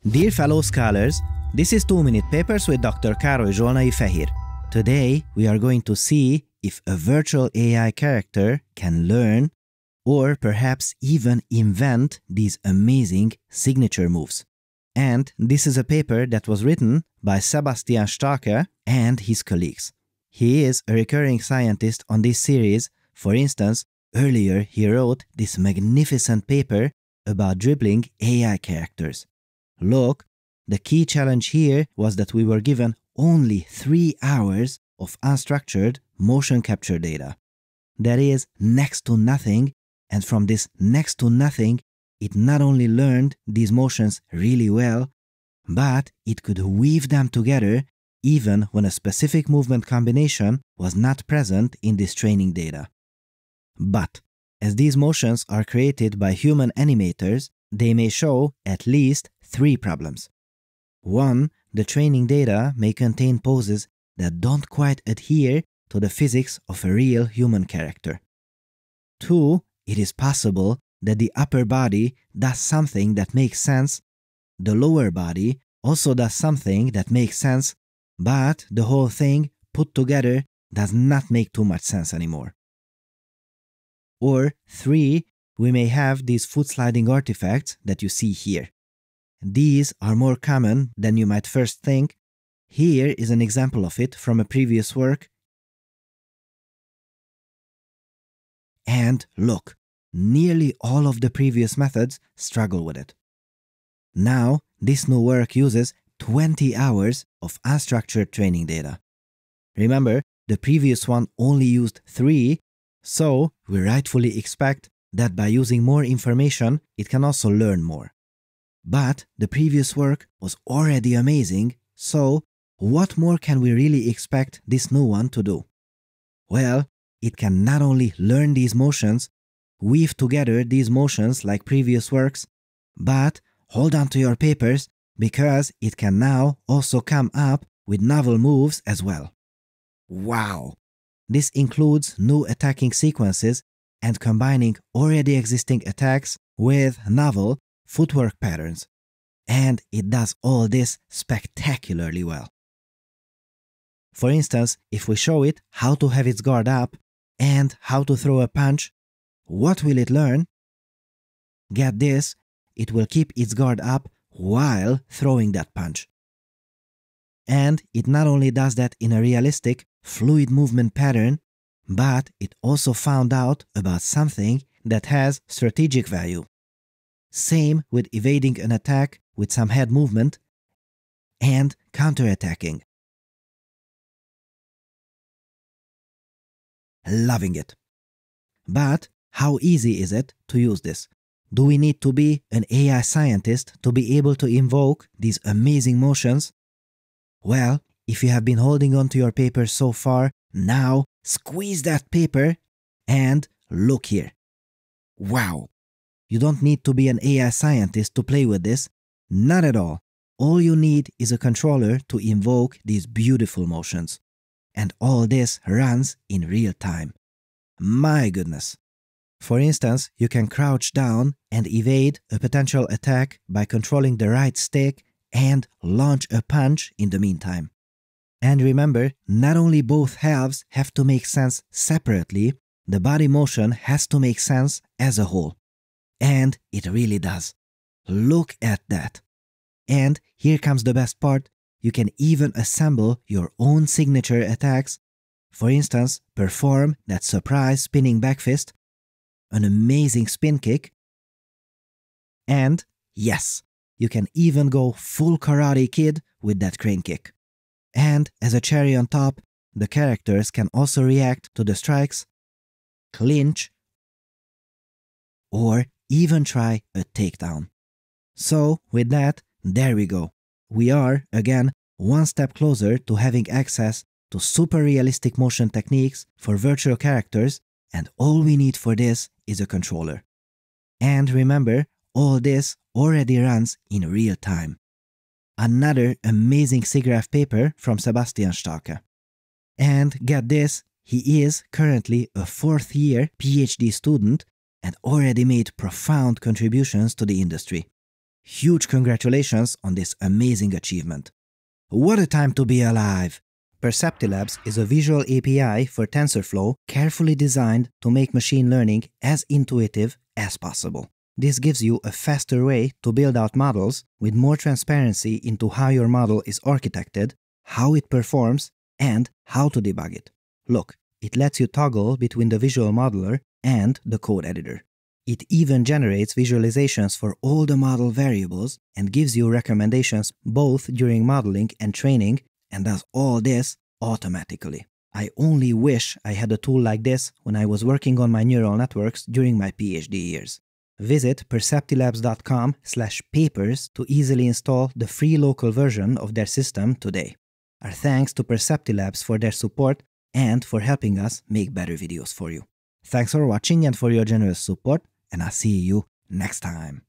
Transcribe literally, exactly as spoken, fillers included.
Dear fellow scholars, this is two minute Papers with Doctor Károly Zsolnai Fehér. Today we are going to see if a virtual A I character can learn or perhaps even invent these amazing signature moves. And this is a paper that was written by Sebastian Starke and his colleagues. He is a recurring scientist on this series. For instance, earlier he wrote this magnificent paper about dribbling A I characters. Look, the key challenge here was that we were given only three hours of unstructured motion capture data. That is next to nothing, and from this next to nothing, it not only learned these motions really well, but it could weave them together even when a specific movement combination was not present in this training data. But, as these motions are created by human animators, they may show at least three problems. One, the training data may contain poses that don't quite adhere to the physics of a real human character. Two, it is possible that the upper body does something that makes sense, the lower body also does something that makes sense, but the whole thing put together does not make too much sense anymore. Or three, we may have these foot sliding artifacts that you see here. These are more common than you might first think. Here is an example of it from a previous work. And look, nearly all of the previous methods struggle with it. Now, this new work uses twenty hours of unstructured training data. Remember, the previous one only used three, so we rightfully expect that by using more information, it can also learn more. But the previous work was already amazing, so what more can we really expect this new one to do? Well, it can not only learn these motions, weave together these motions like previous works, but hold on to your papers because it can now also come up with novel moves as well. Wow! This includes new attacking sequences and combining already existing attacks with novel footwork patterns. And it does all this spectacularly well. For instance, if we show it how to have its guard up and how to throw a punch, what will it learn? Get this, it will keep its guard up while throwing that punch. And it not only does that in a realistic, fluid movement pattern, but it also found out about something that has strategic value. Same with evading an attack with some head movement and counterattacking. Loving it. But how easy is it to use this? Do we need to be an A I scientist to be able to invoke these amazing motions? Well, if you have been holding on to your paper so far, now squeeze that paper and look here. Wow! You don't need to be an A I scientist to play with this. Not at all. All you need is a controller to invoke these beautiful motions. And all this runs in real time. My goodness! For instance, you can crouch down and evade a potential attack by controlling the right stick and launch a punch in the meantime. And remember, not only both halves have to make sense separately, the body motion has to make sense as a whole. And it really does. Look at that. And here comes the best part. You can even assemble your own signature attacks. For instance, perform that surprise spinning back fist, an amazing spin kick, and yes, you can even go full Karate Kid with that crane kick. And as a cherry on top, the characters can also react to the strikes, clinch, or even try a takedown. So with that, there we go. We are, again, one step closer to having access to super realistic motion techniques for virtual characters, and all we need for this is a controller. And remember, all this already runs in real time. Another amazing SIGGRAPH paper from Sebastian Starke. And get this, he is currently a fourth year PhD student and already made profound contributions to the industry. Huge congratulations on this amazing achievement. What a time to be alive! Perceptilabs is a visual A P I for TensorFlow carefully designed to make machine learning as intuitive as possible. This gives you a faster way to build out models with more transparency into how your model is architected, how it performs, and how to debug it. Look, it lets you toggle between the visual modeler and the code editor. It even generates visualizations for all the model variables and gives you recommendations both during modeling and training, and does all this automatically. I only wish I had a tool like this when I was working on my neural networks during my PhD years. Visit perceptilabs dot com slash papers to easily install the free local version of their system today. Our thanks to Perceptilabs for their support and for helping us make better videos for you. Thanks for watching and for your generous support, and I'll see you next time.